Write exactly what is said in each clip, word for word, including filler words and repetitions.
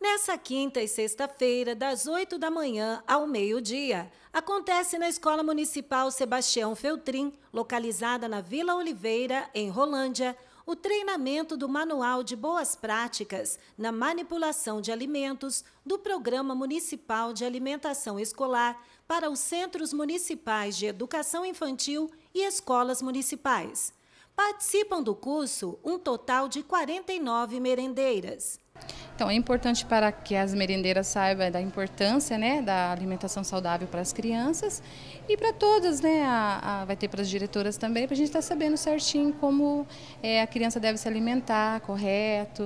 Nessa quinta e sexta-feira, das oito da manhã ao meio-dia, acontece na Escola Municipal Sebastião Feltrin, localizada na Vila Oliveira, em Rolândia, o treinamento do Manual de Boas Práticas na Manipulação de Alimentos do Programa Municipal de Alimentação Escolar para os Centros Municipais de Educação Infantil e Escolas Municipais. Participam do curso um total de quarenta e nove merendeiras. Então, é importante para que as merendeiras saibam da importância, né, da alimentação saudável para as crianças e para todas, né, a, a, vai ter para as diretoras também, para a gente estar sabendo certinho como é, a criança deve se alimentar, correto,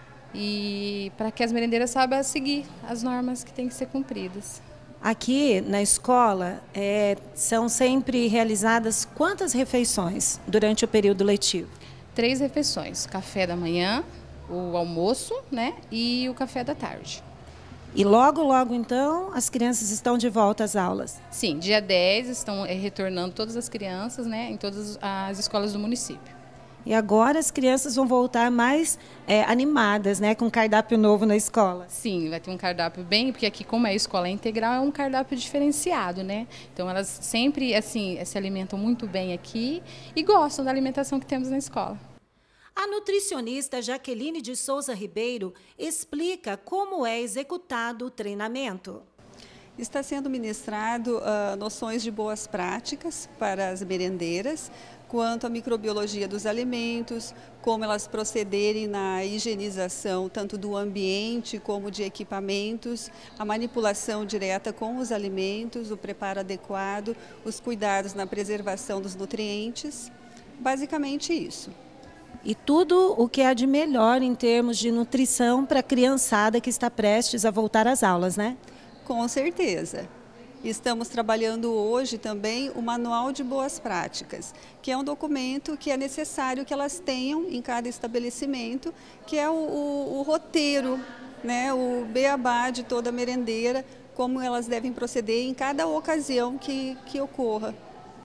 e para que as merendeiras saibam seguir as normas que têm que ser cumpridas. Aqui na escola é, são sempre realizadas quantas refeições durante o período letivo? Três refeições, café da manhã, o almoço, né, e o café da tarde. E logo, logo, então, as crianças estão de volta às aulas? Sim, dia dez estão é, retornando todas as crianças, né, em todas as escolas do município. E agora as crianças vão voltar mais é, animadas, né, com cardápio novo na escola? Sim, vai ter um cardápio bem, porque aqui como é a escola integral, é um cardápio diferenciado, né? Então elas sempre, assim, se alimentam muito bem aqui e gostam da alimentação que temos na escola. A nutricionista Jaqueline de Souza Ribeiro explica como é executado o treinamento. Está sendo ministrado uh, noções de boas práticas para as merendeiras, quanto à microbiologia dos alimentos, como elas procederem na higienização tanto do ambiente como de equipamentos, a manipulação direta com os alimentos, o preparo adequado, os cuidados na preservação dos nutrientes, basicamente isso. E tudo o que há de melhor em termos de nutrição para a criançada que está prestes a voltar às aulas, né? Com certeza. Estamos trabalhando hoje também o Manual de Boas Práticas, que é um documento que é necessário que elas tenham em cada estabelecimento, que é o, o, o roteiro, né, o beabá de toda merendeira, como elas devem proceder em cada ocasião que, que ocorra.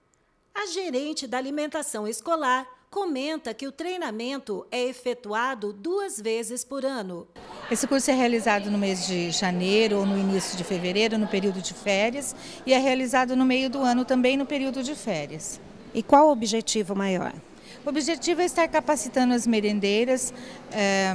A gerente da alimentação escolar comenta que o treinamento é efetuado duas vezes por ano. Esse curso é realizado no mês de janeiro ou no início de fevereiro, no período de férias, e é realizado no meio do ano também no período de férias. E qual o objetivo maior? O objetivo é estar capacitando as merendeiras é,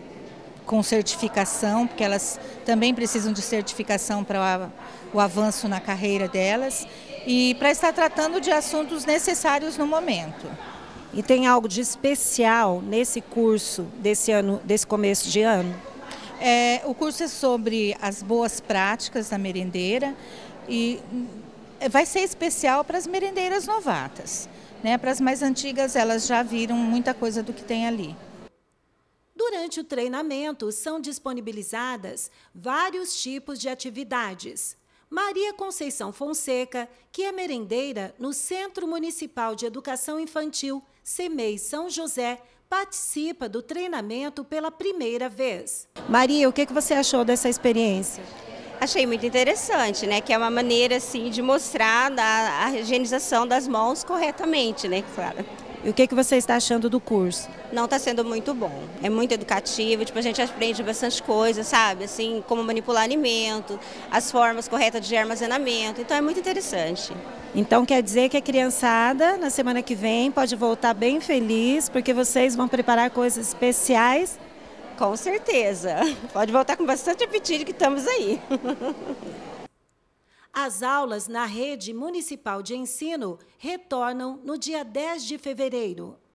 com certificação, porque elas também precisam de certificação para o, o avanço na carreira delas, e para estar tratando de assuntos necessários no momento. E tem algo de especial nesse curso desse ano, desse começo de ano? É, o curso é sobre as boas práticas da merendeira e vai ser especial para as merendeiras novatas, né? Para as mais antigas, elas já viram muita coisa do que tem ali. Durante o treinamento, são disponibilizadas vários tipos de atividades. Maria Conceição Fonseca, que é merendeira no Centro Municipal de Educação Infantil, CEMEI São José, participa do treinamento pela primeira vez. Maria, o que você achou dessa experiência? Achei muito interessante, né? Que é uma maneira assim, de mostrar a, a higienização das mãos corretamente, né, Clara? E o que você está achando do curso? Não, está sendo muito bom. É muito educativo, tipo, a gente aprende bastante coisa, sabe? Assim, como manipular alimento, as formas corretas de armazenamento. Então é muito interessante. Então quer dizer que a criançada, na semana que vem, pode voltar bem feliz, porque vocês vão preparar coisas especiais? Com certeza. Pode voltar com bastante apetite que estamos aí. As aulas na rede municipal de ensino retornam no dia dez de fevereiro.